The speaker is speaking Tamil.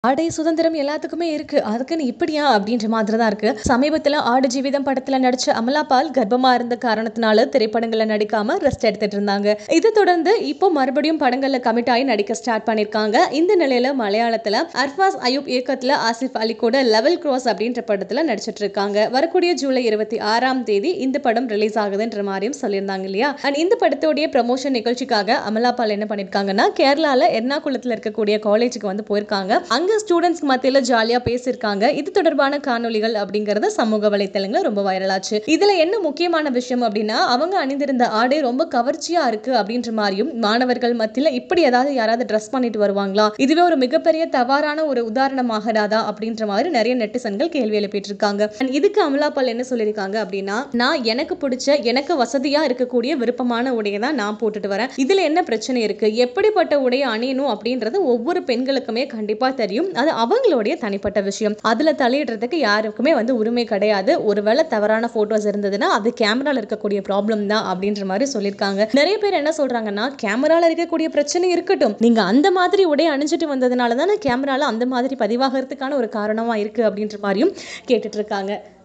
ஆடை சுதந்திரம் எல்லாத்துக்குமே இருக்கு. அதுக்குன்னு இப்படியா அப்படின்ற மாதிரி தான் இருக்கு. சமீபத்துல ஆடு ஜீவிதம் படத்துல நடிச்ச அமலா பால் கர்ப்பமா இருந்த காரணத்தினால திரைப்படங்கள்ல நடிக்காம ரெஸ்ட் எடுத்துட்டு இருந்தாங்க. இதை தொடர்ந்து இப்போ மறுபடியும் படங்கள்ல கமிட் ஆகி நடிக்க ஸ்டார்ட் பண்ணிருக்காங்க. இந்த நிலையில மலையாளத்துல அர்ஃபாஸ் அயூப் இயக்கத்துல ஆசிஃப் அலி கூட லெவல் கிராஸ் அப்படின்ற படத்துல நடிச்சிட்டு இருக்காங்க. வரக்கூடிய ஜூலை 26ஆம் தேதி இந்த படம் ரிலீஸ் ஆகுதுன்ற மாதிரியும் சொல்லியிருந்தாங்க இல்லையா. அண்ட் இந்த படத்தோடைய ப்ரமோஷன் நிகழ்ச்சிக்காக அமலா பால் என்ன பண்ணிருக்காங்கன்னா கேரளால எர்ணாகுளத்துல இருக்கக்கூடிய காலேஜுக்கு வந்து போயிருக்காங்க. அங்க ஸ்டூடெண்ட்ஸ் மத்தியில ஜாலியா பேசியிருக்காங்க. இது தொடர்பான காணொலிகள் அப்படிங்கறது சமூக வலைத்தளங்கள்ல ரொம்ப வைரல் ஆச்சு. இதுல என்ன முக்கியமான விஷயம் அப்படின்னா அவங்க அணிந்திருந்த ஆடை ரொம்ப கவர்ச்சியா இருக்கு அப்படின்ற மாதிரியும் மாணவர்கள் மத்தியில இப்படி யாராவது ட்ரெஸ் பண்ணிட்டு வருவாங்களா, இதுவே ஒரு மிகப்பெரிய தவறான ஒரு உதாரணமாகறாதா அப்படின்ற மாதிரி நிறைய நெட்டிசன்கள் கேள்வி எழுப்பிட்டு இருக்காங்க. இதுக்கு அமலா பால் என்ன சொல்லியிருக்காங்க அப்படின்னா, நான் எனக்கு பிடிச்ச எனக்கு வசதியா இருக்கக்கூடிய விருப்பமான உடையை தான் நான் போட்டுட்டு வரேன். இதுல என்ன பிரச்சனை இருக்கு, எப்படிப்பட்ட உடையை அணியணும் அப்படின்றது ஒவ்வொரு பெண்களுக்குமே கண்டிப்பா தெரியும். அது அவங்களுடைய தனிப்பட்ட விஷயம். அதுல தலையிடுறதுக்கு யாருக்குமே வந்து உரிமை கிடையாது. ஒருவேளை தவறான போட்டோஸ் இருந்ததுன்னா அது கேமரால இருக்கக்கூடிய ப்ராப்ளம் தான் அப்படின்ற மாதிரி சொல்லியிருக்காங்க. நிறைய பேர் என்ன சொல்றாங்கன்னா, கேமரால இருக்கக்கூடிய பிரச்சனை இருக்கட்டும், நீங்க அந்த மாதிரி உடை அணிஞ்சிட்டு வந்ததுனால தானே கேமரால அந்த மாதிரி பதிவாகிறதுக்கான ஒரு காரணமா இருக்கு அப்படின்ற மாதிரியும் கேட்டுட்டு இருக்காங்க.